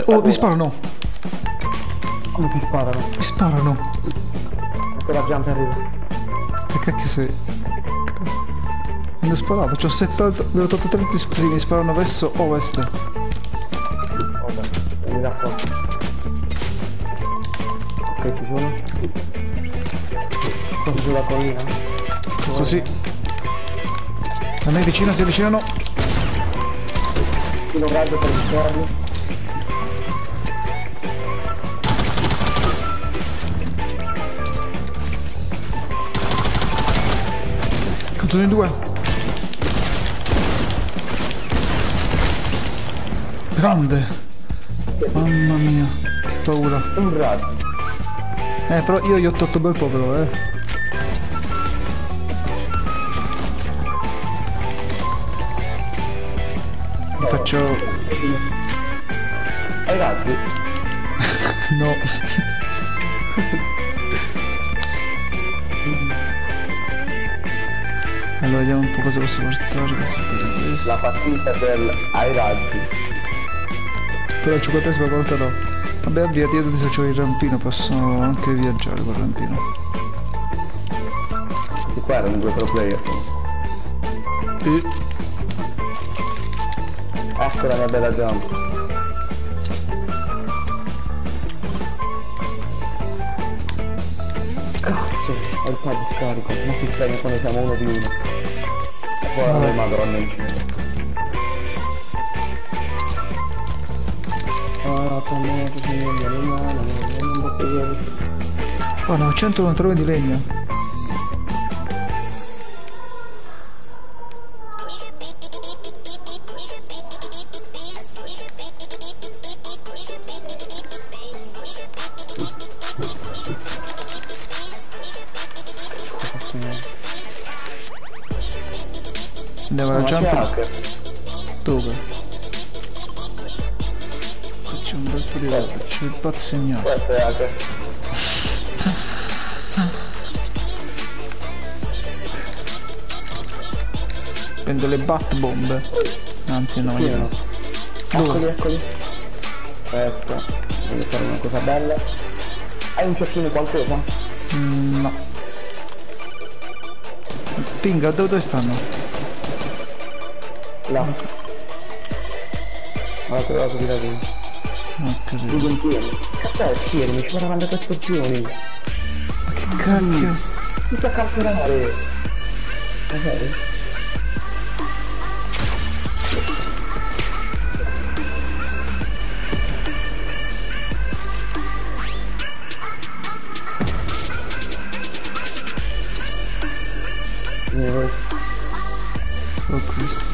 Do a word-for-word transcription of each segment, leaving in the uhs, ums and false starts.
Grande. Oh, mi sparano. Come ti sparano? Mi sparano. Ecco la pianta arriva. Che cacchio sei? Mi hanno sparato, c'ho settanta, mi ho tolto trenta esplosivi, mi sparano verso ovest. Vabbè, mi dà qua. Ok, ci sono. Qua sulla collina. Questo sì. A me vicino, si avvicinano. Tiro raggio per distrarli. Sono in due. Grande. Mamma mia, che paura. Un raggio. Eh, però io gli ho tolto bel po' però, eh. Mi faccio... Hai razzi? No. Allora vediamo un po' cosa posso portare, posso portare questo. La partita del ai razzi. Però il cinquantesimo volta no. Vabbè, avviati, io adesso c'ho il rampino, posso anche viaggiare col rampino. Questi qua erano due pro player. E... ecco la mia bella jump. Cazzo, ho il pad scarico, ma si spegne quando siamo uno di uno. E poi oh. La madonna in giro. Oh, novecentonovantanove di legno. Andiamo alla jump. Dove? C'è un bel po' di roba, c'è il pazzo segnato. Questo è hacker. Prendo le bat bombe. Anzi no, io no. Eccoli, eccoli. Aspetta, voglio fare una cosa bella. Hai un cecchino qualcosa? Mm, no. Pinga, dove, dove stanno? Là. Allora, trovato di là qui. Ok, sì. Due insieme. Cazzo è schieri, mi ci guardano da queste opzioni. Ma che cacchio? Tutto a calcolare. Ma vedi? So questo.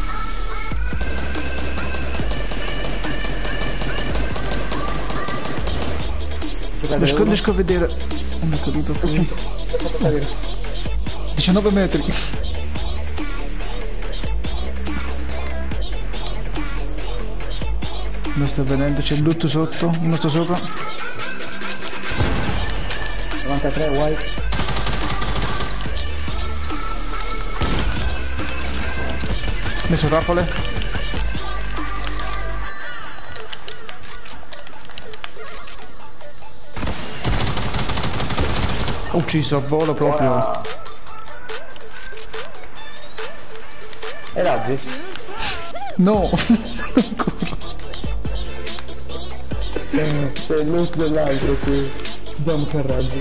Non riesco, non riesco a vedere. Non ho capito qui. diciannove metri. Non sta venendo, c'è il loot sotto, uno sta sopra. novantatré white. Messo trappole. Ho ucciso a volo proprio. Wow. E razzi? No. C'è il loot dell'altro qui. Jump a razzi.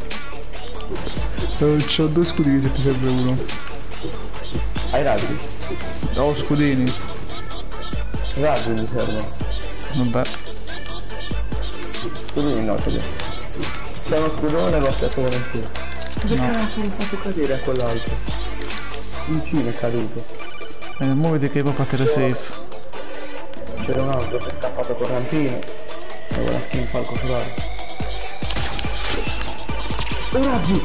Eh, c'ho due scudini se ti serve uno. Hai razzi? Ho scudini. Razzi mi servono. Vabbè. Scudini no, così. C'è uno scudone e lo aspetto volentieri. Che No. cazzo mi ha fatto cadere a quell'altro? Vicino è caduto. Eh, muoviti che può partire safe. C'era un altro che è scappato con rampino. E ora skin falco solare. Oh razzi!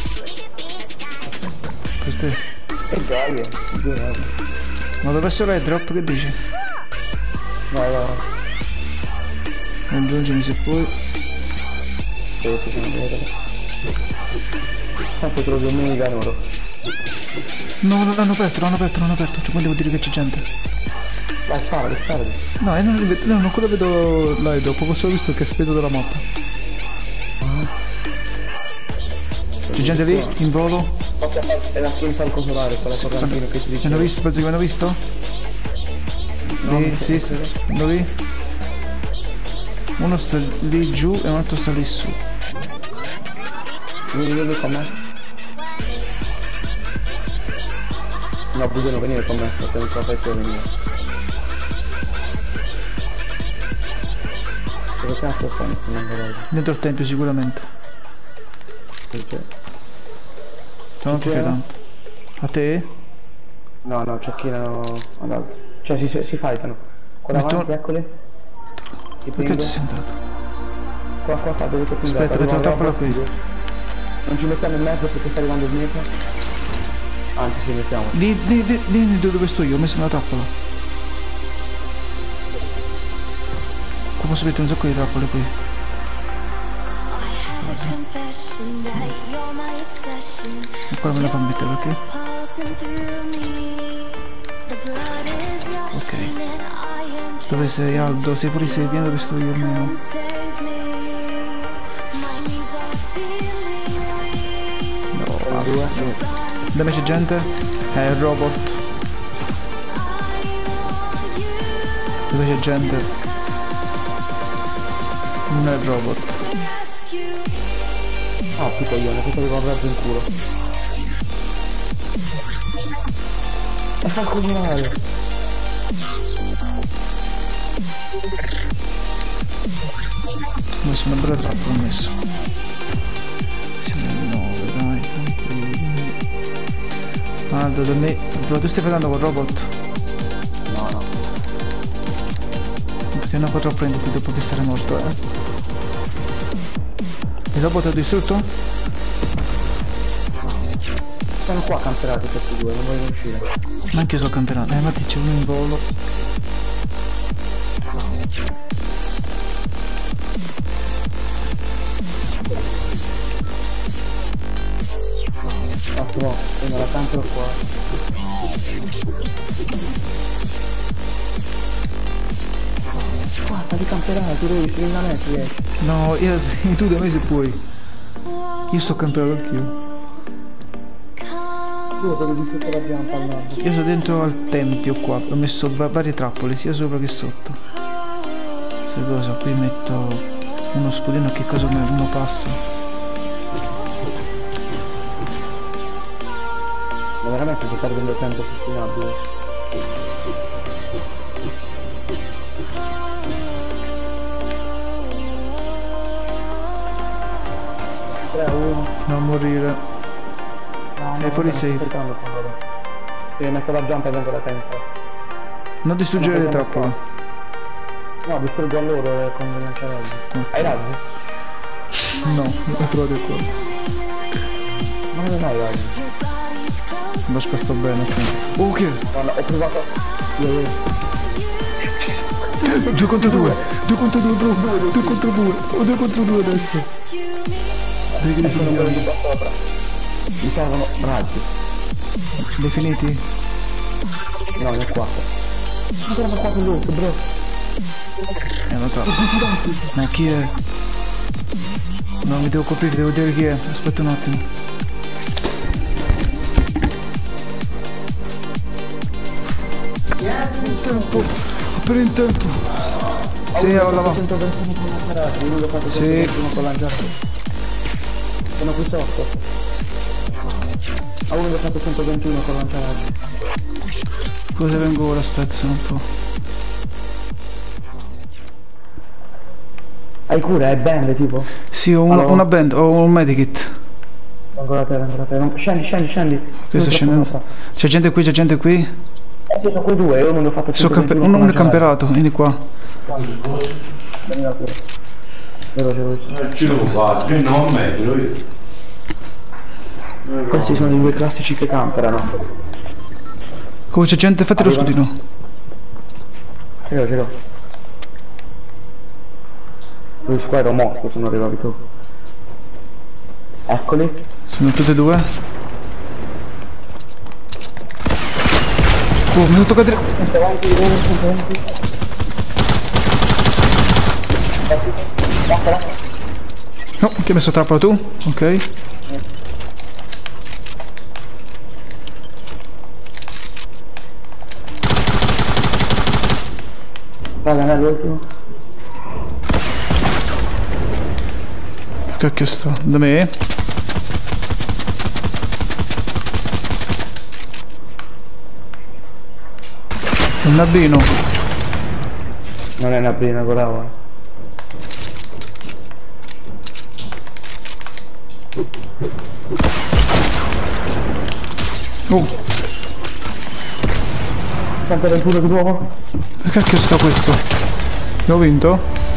Questo è... E dai, due razzi. Ma dove sono le drop, che dici? Vai, vai. Raggiungimi se puoi. Devo che sono vedere. Tanto trovo un mini oro. No, non l'hanno aperto, l'hanno aperto, l'hanno aperto. Cioè, poi devo dire che c'è gente. Vai, sparali, sparali. No, io non, li vedo, no, non ancora vedo là dopo, ho solo visto che aspetto della mappa. C'è gente lì, in volo? È la skin falco solare, quella Sì, correntina che ti mi dice. hanno visto, penso che mi hanno visto? No, Lì, non sì, so. sì, uno lì. Uno sta lì giù e un altro sta lì su. Vieni, vieni con me. No, bisogna venire con me, perché non ce la fai più a venire. Dove cazzo stanno? Non vedo. Dentro il tempio sicuramente. Non c'è. Sono Ci anche sono? fidante. A te? No, no, cecchinano ad altro. Cioè si, si fightano. Qua Metto- davanti, eccoli. Ti Perché pingo. ci sei entrato? Qua, qua, qua, dove ti ho pingato. Aspetta, metto la Arriva trappola un robot. qui. Non ci mettiamo in mezzo perché sta arrivando il sniper. Anzi, ci mettiamo. Lì, lì, lì, lì dove sto io, ho messo una trappola. Qua posso mettere un sacco di trappole qui. E qua me la fa mettere perché? Ok. Dove sei Aldo? Sei fuori, sei vieni dove sto io almeno. No, Aldo. Dove c'è gente? È il robot. Dove c'è gente? Non è il robot. Ah, tipo io, che avevo aperto in culo. Ma fa cogliare. Ho messo una bella trappola, ho messo. Siamo in nove, dai, tranquilli. Aldo, da me. Però tu stai parlando col robot? No, no. Perché non potrò prenderti dopo che sarai morto, eh. Il robot è distrutto? Stanno qua camperati questi due, non vogliono uscire. Ma anche io sono camperato. Eh, infatti c'è uno in volo. Ottimo, io me la campero qua. Qua, sta di camperati, lui, stringa me, si riesce. No, io, tu da me se puoi. Io sto camperato anch'io. Io devo di tutta la pianta al nord. Io sono dentro al tempio qua. Ho messo va varie trappole, sia sopra che sotto. Se cosa, qui metto uno scudino che cosa uno passa. Ma veramente sto perdendo tempo sostenibile. tre, uno. Non morire. No, Sei fuori no, safe. sto cercando, per favore. Sì, metto la jump e vengo da tempo. Non distruggere le trappole. No, distruggo a loro con il lanciarazzi. Ok. Hai razzi? No, non trovo qua. Ma non hai razzi. L'ho sposto bene qui. Oh che? Guarda, ho provato. Io, io. Due contro due, due contro due, bro, due contro due, o due contro due adesso. Dai che li Sono quelli finiamo. di qua sopra. Mi servono razzi. Li finiti? No, ne ho quattro. Ma erano quattro loot, bro. Eh, non troppo. Ma chi è? No, mi devo coprire, devo dire chi è. Aspetta un attimo. In tempo, per in tempo. Sì, ho lavato. centoventuno con lanciarazzi, uno l'ho fatto Sì. centoventuno con lanciarazzi. Sono qui sotto. A uno l'ho fatto centoventuno con lanciarazzi. Cosa vengo ora? Aspetta, sono un po'. Hai cura, è band tipo? Sì, ho un- Allora. una band, ho un medikit. Vengo da te, vengo da te. Non- Scendi, scendi, scendi. Qui sto Sono scendendo. troppo sopra. C'è gente qui, c'è gente qui. Eh, sono quei due, io non l'ho fatto Sto camper- centoventuno uno, con uno è lanciarazzi. camperato, vieni qua. Vieni da pure. Veloce, veloce. Ci lo fa, che non metterlo io. Questi sono i due classici che camperano. Oh, c'è gente, fate lo Arriva. scudino. Ce l'ho, ce l'ho. Lui qua ero morto, sono arrivato tu. Eccoli. Sono tutte e due. Oh, mi tocca dire... Punto avanti, vieni, punto avanti. Basta, basta. No, che hai messo trappola tu? Ok. Raga, no, l'ultimo. Che cacchio sto? Da me? Un nabbino. Non è una prima, brava. Oh, centoventuno di nuovo. che cacchio sta questo? Abbiamo vinto?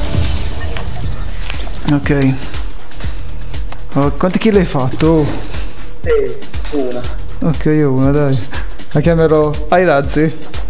Ok. Oh, quanti kill hai fatto? Oh. Sì, una. Ok, io una, dai. La chiamerò ai razzi.